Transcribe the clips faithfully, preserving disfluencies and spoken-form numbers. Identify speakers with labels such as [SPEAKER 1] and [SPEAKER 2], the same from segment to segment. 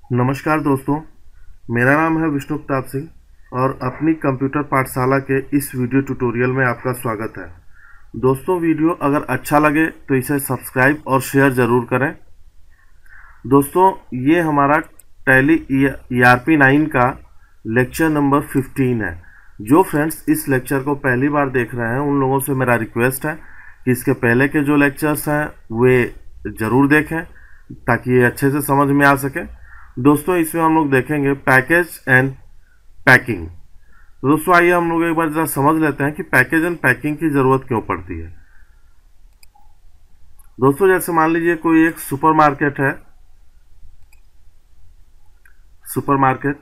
[SPEAKER 1] नमस्कार दोस्तों, मेरा नाम है विष्णु प्रताप सिंह और अपनी कंप्यूटर पाठशाला के इस वीडियो ट्यूटोरियल में आपका स्वागत है। दोस्तों, वीडियो अगर अच्छा लगे तो इसे सब्सक्राइब और शेयर ज़रूर करें। दोस्तों, ये हमारा Tally E R P nine का लेक्चर नंबर फिफ्टीन है। जो फ्रेंड्स इस लेक्चर को पहली बार देख रहे हैं उन लोगों से मेरा रिक्वेस्ट है कि इसके पहले के जो लेक्चर्स हैं वे ज़रूर देखें ताकि ये अच्छे से समझ में आ सके। दोस्तों, इसमें हम लोग देखेंगे पैकेज एंड पैकिंग। तो दोस्तों, आइए हम लोग एक बार जरा समझ लेते हैं कि पैकेज एंड पैकिंग की ज़रूरत क्यों पड़ती है। दोस्तों, जैसे मान लीजिए कोई एक सुपरमार्केट है। सुपरमार्केट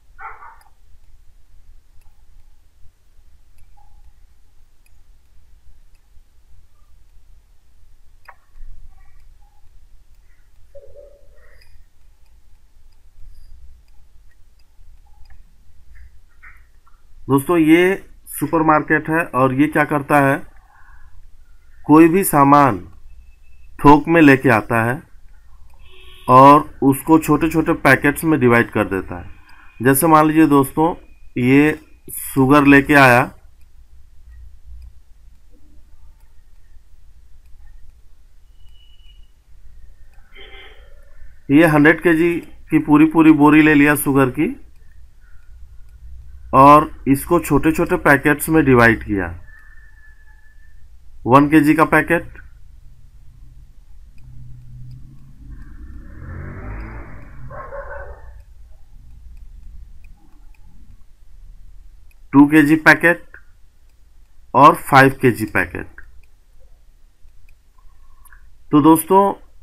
[SPEAKER 1] दोस्तों ये सुपरमार्केट है और ये क्या करता है, कोई भी सामान थोक में लेके आता है और उसको छोटे छोटे पैकेट्स में डिवाइड कर देता है। जैसे मान लीजिए दोस्तों, ये शुगर लेके आया, ये हंड्रेड के जी की पूरी पूरी बोरी ले लिया शुगर की और इसको छोटे छोटे पैकेट्स में डिवाइड किया। वन के जी का packet, to K ji packet और फाइव के जी पैकेट। तो दोस्तों,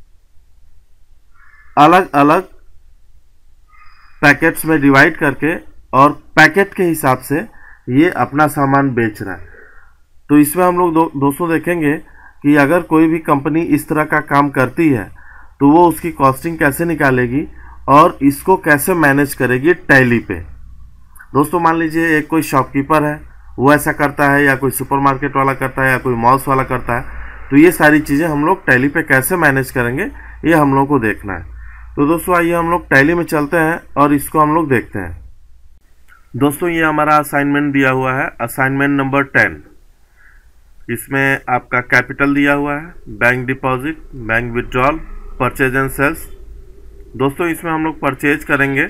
[SPEAKER 1] अलग अलग पैकेट्स में डिवाइड करके और पैकेट के हिसाब से ये अपना सामान बेच रहा है। तो इसमें हम लोग दो, दोस्तों देखेंगे कि अगर कोई भी कंपनी इस तरह का काम करती है तो वो उसकी कॉस्टिंग कैसे निकालेगी और इसको कैसे मैनेज करेगी टैली पे। दोस्तों, मान लीजिए एक कोई शॉपकीपर है, वो ऐसा करता है, या कोई सुपरमार्केट वाला करता है, या कोई मॉल्स वाला करता है। तो ये सारी चीज़ें हम लोग टैली पे कैसे मैनेज करेंगे ये हम लोग को देखना है। तो दोस्तों, आइए हम लोग टैली में चलते हैं और इसको हम लोग देखते हैं। दोस्तों, ये हमारा असाइनमेंट दिया हुआ है, असाइनमेंट नंबर टेन। इसमें आपका कैपिटल दिया हुआ है, bank deposit, bank withdrawal, purchase and sales. दोस्तों, इसमें हम लोग परचेज करेंगे।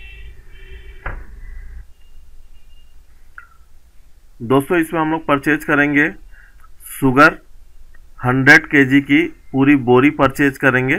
[SPEAKER 1] दोस्तों इसमें हम लोग परचेज करेंगे शुगर हंड्रेड के जी की पूरी बोरी परचेज करेंगे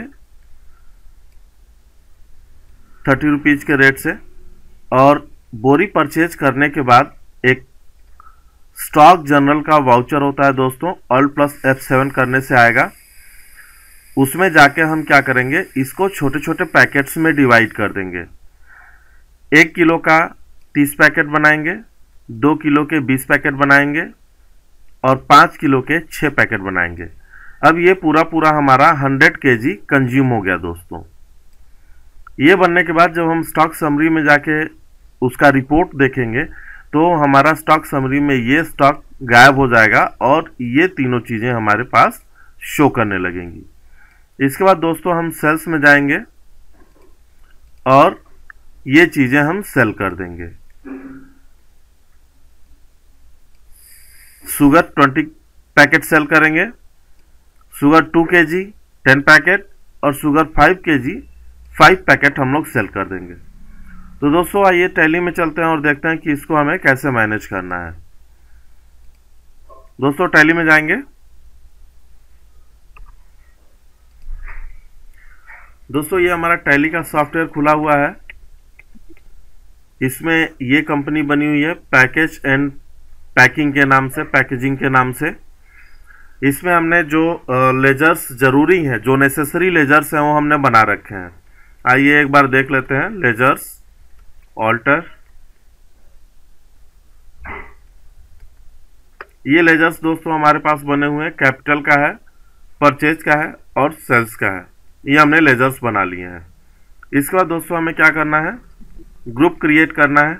[SPEAKER 1] थर्टी रुपीज़ के रेट से। और बोरी परचेज करने के बाद एक स्टॉक जनरल का वाउचर होता है दोस्तों, ऑल प्लस एफ सेवन करने से आएगा। उसमें जाके हम क्या करेंगे, इसको छोटे छोटे पैकेट्स में डिवाइड कर देंगे। एक किलो का तीस पैकेट बनाएंगे, दो किलो के बीस पैकेट बनाएंगे और पाँच किलो के छः पैकेट बनाएंगे। अब ये पूरा पूरा हमारा हंड्रेड के जी कंज्यूम हो गया दोस्तों। ये बनने के बाद जब हम स्टॉक समरी में जाके उसका रिपोर्ट देखेंगे तो हमारा स्टॉक समरी में ये स्टॉक गायब हो जाएगा और ये तीनों चीज़ें हमारे पास शो करने लगेंगी। इसके बाद दोस्तों हम सेल्स में जाएंगे और ये चीज़ें हम सेल कर देंगे। शुगर ट्वेंटी पैकेट सेल करेंगे, sugar two K G ten packet और sugar five K G five packet हम लोग सेल कर देंगे। तो दोस्तों, आइए टैली में चलते हैं और देखते हैं कि इसको हमें कैसे मैनेज करना है। दोस्तों, टैली में जाएंगे। दोस्तों, ये हमारा टैली का सॉफ्टवेयर खुला हुआ है। इसमें ये कंपनी बनी हुई है पैकेज एंड पैकिंग के नाम से, पैकेजिंग के नाम से। इसमें हमने जो लेजर्स जरूरी हैं, जो नेसेसरी लेजर्स हैं, वो हमने बना रखे हैं। आइए एक बार देख लेते हैं। लेजर्स, ऑल्टर, ये लेजर्स दोस्तों हमारे पास बने हुए हैं। कैपिटल का है, परचेज का है और सेल्स का है। ये हमने लेजर्स बना लिए हैं। इसके बाद दोस्तों हमें क्या करना है, ग्रुप क्रिएट करना है।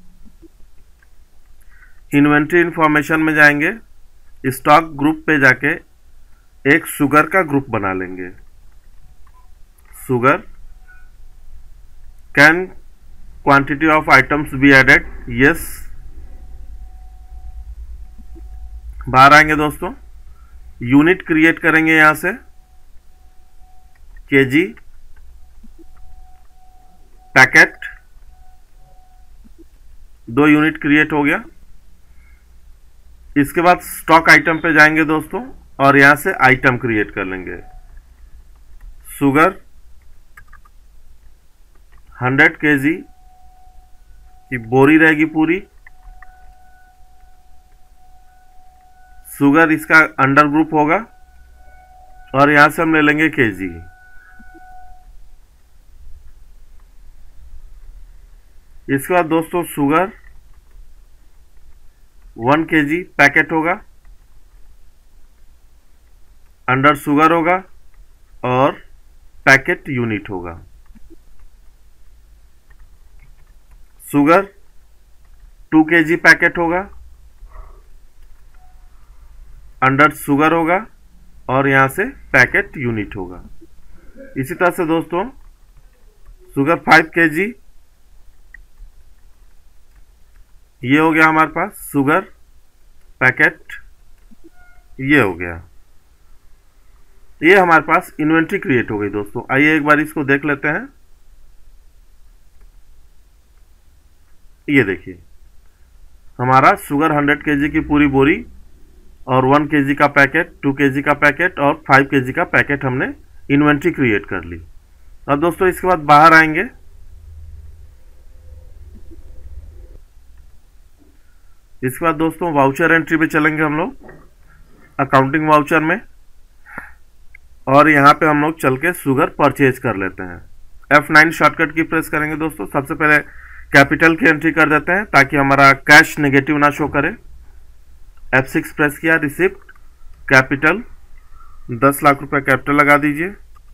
[SPEAKER 1] इन्वेंट्री इंफॉर्मेशन में जाएंगे, स्टॉक ग्रुप पे जाके एक शुगर का ग्रुप बना लेंगे। Sugar can quantity of items be added, yes. बाहर आएंगे दोस्तों, यूनिट क्रिएट करेंगे यहां से, केजी, पैकेट, दो यूनिट क्रिएट हो गया। इसके बाद स्टॉक आइटम पे जाएंगे दोस्तों और यहां से आइटम क्रिएट कर लेंगे। शुगर हंड्रेड केजी की बोरी रहेगी पूरी। शुगर इसका अंडर ग्रुप होगा और यहां से हम ले लेंगे केजी। इसके बाद दोस्तों शुगर वन केजी पैकेट होगा, अंडर शुगर होगा और पैकेट यूनिट होगा। शुगर टू केजी पैकेट होगा, अंडर शुगर होगा और यहां से पैकेट यूनिट होगा। इसी तरह से दोस्तों शुगर फाइव केजी, ये हो गया हमारे पास शुगर पैकेट, ये हो गया। ये हमारे पास इन्वेंट्री क्रिएट हो गई दोस्तों। आइए एक बार इसको देख लेते हैं। ये देखिए हमारा शुगर हंड्रेड केजी की पूरी बोरी और वन केजी का पैकेट, टू केजी का पैकेट और फाइव केजी का पैकेट हमने इन्वेंट्री क्रिएट कर ली। अब दोस्तों इसके बाद बाहर आएंगे, इसके बाद दोस्तों वाउचर एंट्री पे चलेंगे हम लोग, अकाउंटिंग वाउचर में, और यहाँ पे हम लोग चल के शुगर परचेज कर लेते हैं। एफ नाइन शॉर्टकट की प्रेस करेंगे दोस्तों। सबसे पहले कैपिटल की एंट्री कर देते हैं ताकि हमारा कैश नेगेटिव ना शो करे। एफ सिक्स प्रेस किया, रिसिप्ट कैपिटल दस लाख रुपए कैपिटल लगा दीजिए।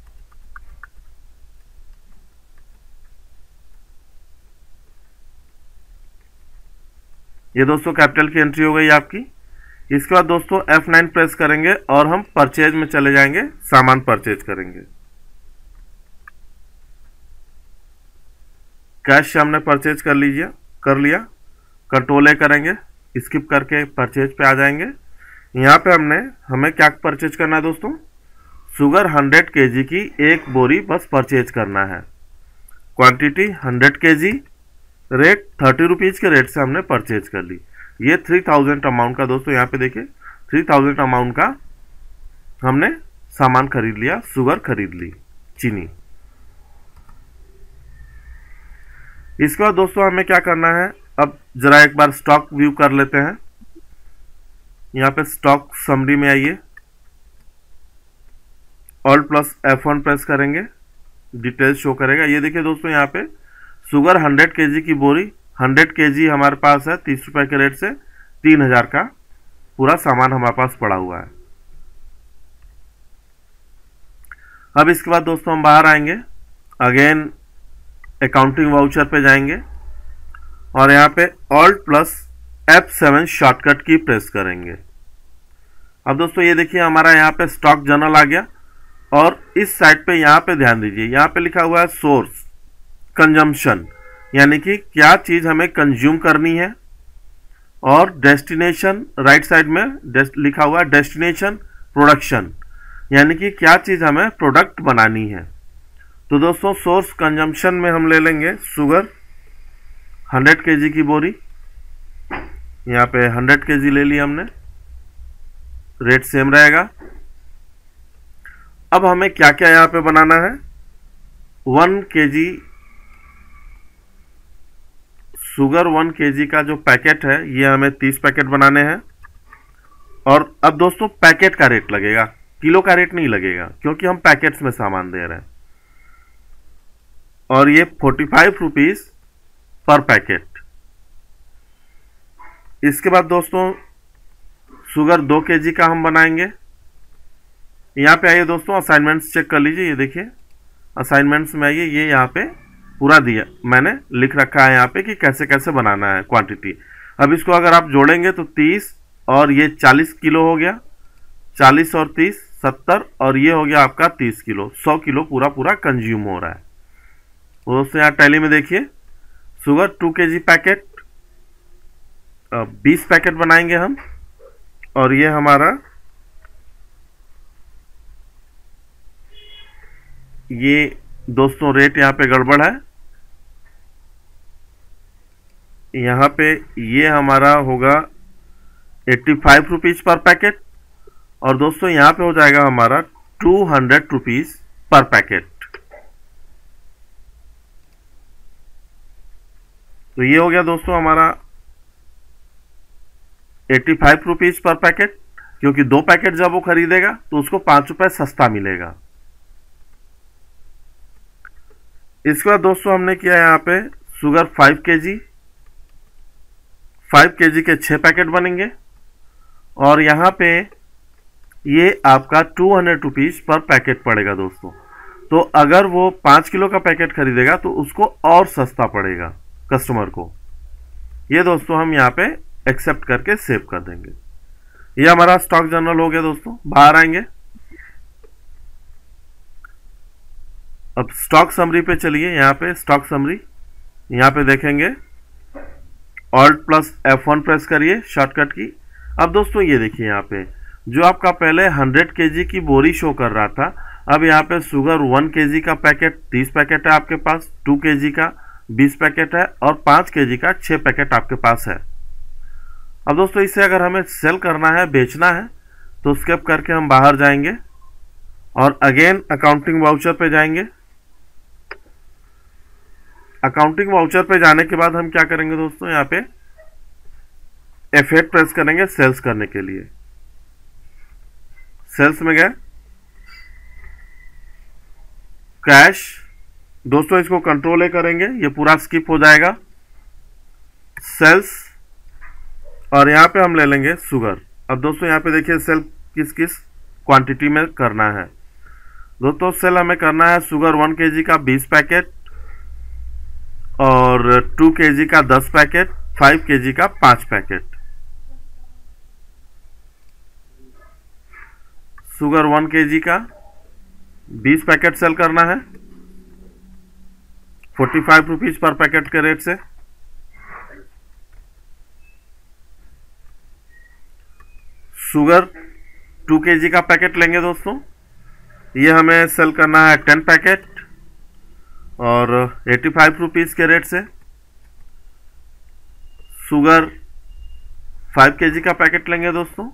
[SPEAKER 1] ये दोस्तों कैपिटल की एंट्री हो गई आपकी। इसके बाद दोस्तों एफ नाइन प्रेस करेंगे और हम परचेज में चले जाएंगे, सामान परचेज करेंगे। कैश से हमने परचेज कर लीजिए कर लिया। कंट्रोल ए करेंगे, स्किप करके परचेज पे आ जाएंगे। यहाँ पे हमने हमें क्या परचेज करना है दोस्तों, शुगर हंड्रेड केजी की एक बोरी बस परचेज करना है। Quantity hundred KG, rate thirty rupees के रेट से हमने परचेज कर ली। ये थ्री थाउजेंड अमाउंट का दोस्तों, यहाँ पे देखिए थ्री थाउजेंड अमाउंट का हमने सामान खरीद लिया, शुगर खरीद ली, चीनी। इसके बाद दोस्तों हमें क्या करना है, अब जरा एक बार स्टॉक व्यू कर लेते हैं। यहाँ पे स्टॉक समरी में आइए, alt plus F one press करेंगे, डिटेल्स शो करेगा। ये देखिए दोस्तों यहाँ पे शुगर हंड्रेड केजी की बोरी, हंड्रेड केजी हमारे पास है, तीस रुपए के रेट से तीन हजार का पूरा सामान हमारे पास पड़ा हुआ है। अब इसके बाद दोस्तों हम बाहर आएंगे, अगेन अकाउंटिंग वाउचर पे जाएंगे और यहाँ पे alt plus F seven shortcut की प्रेस करेंगे। अब दोस्तों ये देखिए हमारा यहाँ पे स्टॉक जर्नल आ गया और इस साइड पे यहाँ पे ध्यान दीजिए, यहाँ पे लिखा हुआ है सोर्स कंजम्पशन, यानी कि क्या चीज हमें कंज्यूम करनी है, और डेस्टिनेशन राइट साइड में लिखा हुआ है डेस्टिनेशन प्रोडक्शन, यानी कि क्या चीज हमें प्रोडक्ट बनानी है। तो दोस्तों सोर्स कंजम्पशन में हम ले लेंगे शुगर हंड्रेड केजी की बोरी, यहाँ पे हंड्रेड केजी ले ली हमने, रेट सेम रहेगा। अब हमें क्या क्या यहाँ पे बनाना है, one KG sugar one KG का जो पैकेट है ये हमें तीस पैकेट बनाने हैं। और अब दोस्तों पैकेट का रेट लगेगा, किलो का रेट नहीं लगेगा क्योंकि हम पैकेट्स में सामान दे रहे हैं, और ये forty five rupees per packet. इसके बाद दोस्तों शुगर दो केजी का हम बनाएंगे। यहाँ पे आइए दोस्तों, असाइनमेंट्स चेक कर लीजिए। ये देखिए असाइनमेंट्स में आइए, ये यहाँ पे पूरा दिया मैंने लिख रखा है यहाँ पे कि कैसे कैसे बनाना है क्वांटिटी। अब इसको अगर आप जोड़ेंगे तो तीस और ये चालीस किलो हो गया, चालीस और तीस सत्तर, और ये हो गया आपका तीस किलो, सौ किलो पूरा पूरा कंज्यूम हो रहा है। दोस्तों यहाँ टैली में देखिए शुगर टू के जी पैकेट, बीस पैकेट बनाएंगे हम, और ये हमारा ये दोस्तों रेट यहाँ पे गड़बड़ है। यहाँ पे ये हमारा होगा eighty five rupees per packet, और दोस्तों यहाँ पे हो जाएगा हमारा two hundred rupees per packet. तो ये हो गया दोस्तों हमारा eighty five rupees per packet, क्योंकि दो पैकेट जब वो खरीदेगा तो उसको पांच रुपए सस्ता मिलेगा। इसके बाद दोस्तों हमने किया यहाँ पे sugar five K G, five K जी के छह पैकेट बनेंगे, और यहाँ पे ये आपका two hundred rupees per packet पड़ेगा दोस्तों। तो अगर वो पाँच किलो का पैकेट खरीदेगा तो उसको और सस्ता पड़ेगा कस्टमर को। ये दोस्तों हम यहाँ पे एक्सेप्ट करके सेव कर देंगे। ये हमारा स्टॉक जर्नल हो गया दोस्तों। बाहर आएंगे, अब स्टॉक समरी पे चलिए। यहाँ पे स्टॉक समरी, यहाँ पे देखेंगे alt plus F one press करिए शॉर्टकट की। अब दोस्तों ये देखिए यहाँ पे जो आपका पहले हंड्रेड केजी की बोरी शो कर रहा था, अब यहाँ पे शुगर वन केजी का पैकेट तीस पैकेट है आपके पास, टू केजी का बीस पैकेट है, और पाँच केजी का छह पैकेट आपके पास है। अब दोस्तों इसे अगर हमें सेल करना है, बेचना है, तो स्किप करके हम बाहर जाएंगे और अगेन अकाउंटिंग वाउचर पे जाएंगे। अकाउंटिंग वाउचर पे जाने के बाद हम क्या करेंगे दोस्तों, यहाँ पे एफ एट प्रेस करेंगे सेल्स करने के लिए। सेल्स में गए, कैश, दोस्तों इसको कंट्रोल ए करेंगे, ये पूरा स्किप हो जाएगा। सेल्स, और यहाँ पे हम ले लेंगे शुगर। अब दोस्तों यहाँ पे देखिए सेल किस किस क्वांटिटी में करना है। दोस्तों सेल हमें करना है शुगर वन केजी का बीस पैकेट, और टू केजी का दस पैकेट, फाइव केजी का पाँच पैकेट। शुगर वन केजी का बीस पैकेट सेल करना है forty five rupees per packet के रेट से। शुगर टू केजी का पैकेट लेंगे दोस्तों, ये हमें सेल करना है टेन पैकेट और एटी फाइव रुपीज के रेट से। शुगर फाइव केजी का पैकेट लेंगे दोस्तों,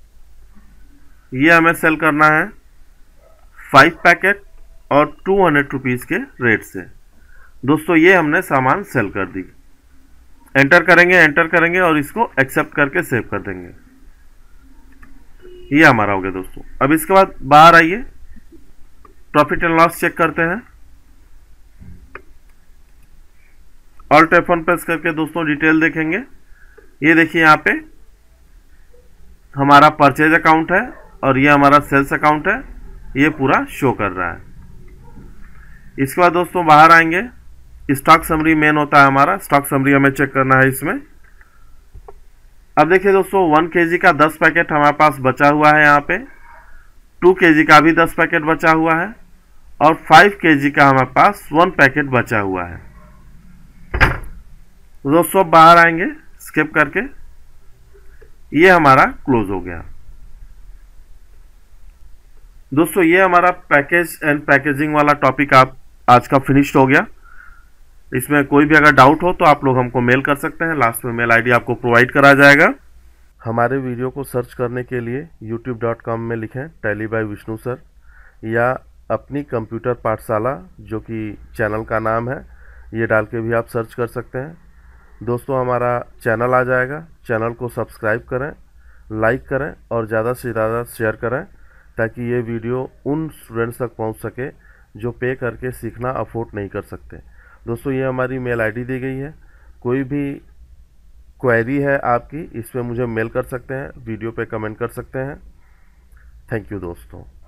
[SPEAKER 1] ये हमें सेल करना है फाइव पैकेट और टू हंड्रेड रुपीज के रेट से। दोस्तों ये हमने सामान सेल कर दी। एंटर करेंगे, एंटर करेंगे और इसको एक्सेप्ट करके सेव कर देंगे। ये हमारा हो गया दोस्तों। अब इसके बाद बाहर आइए, प्रॉफिट एंड लॉस चेक करते हैं। ऑल्ट एफ वन प्रेस करके दोस्तों डिटेल देखेंगे। ये देखिए यहाँ पे हमारा परचेज अकाउंट है और ये हमारा सेल्स अकाउंट है, ये पूरा शो कर रहा है। इसके बाद दोस्तों बाहर आएंगे, स्टॉक समरी मेन होता है हमारा, स्टॉक समरी हमें चेक करना है इसमें। अब देखिए दोस्तों वन केजी का दस पैकेट हमारे पास बचा हुआ है, यहाँ पे टू केजी का भी दस पैकेट बचा हुआ है, और फाइव केजी का हमारे पास वन पैकेट बचा हुआ है। तो दोस्तों बाहर आएंगे स्किप करके, ये हमारा क्लोज हो गया। दोस्तों ये हमारा पैकेज एंड पैकेजिंग वाला टॉपिक आप आज का फिनिश्ड हो गया। इसमें कोई भी अगर डाउट हो तो आप लोग हमको मेल कर सकते हैं, लास्ट में मेल आईडी आपको प्रोवाइड करा जाएगा। हमारे वीडियो को सर्च करने के लिए यूट्यूब डॉट कॉम में लिखें टैली बाय विष्णु सर, या अपनी कंप्यूटर पाठशाला जो कि चैनल का नाम है, ये डाल के भी आप सर्च कर सकते हैं। दोस्तों हमारा चैनल आ जाएगा, चैनल को सब्सक्राइब करें, लाइक करें और ज़्यादा से ज़्यादा शेयर करें, ताकि ये वीडियो उन स्टूडेंट्स तक पहुंच सके जो पे करके सीखना अफोर्ड नहीं कर सकते। दोस्तों ये हमारी मेल आईडी दी गई है, कोई भी क्वेरी है आपकी इस पर मुझे मेल कर सकते हैं, वीडियो पे कमेंट कर सकते हैं। थैंक यू दोस्तों।